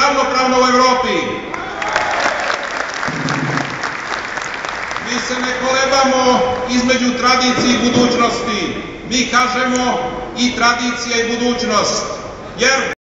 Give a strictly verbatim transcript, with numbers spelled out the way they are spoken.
ravnopravno u Evropi. Mi se ne kolebamo između tradicije i budućnosti. Mi kažemo i tradicija i budućnost. Jer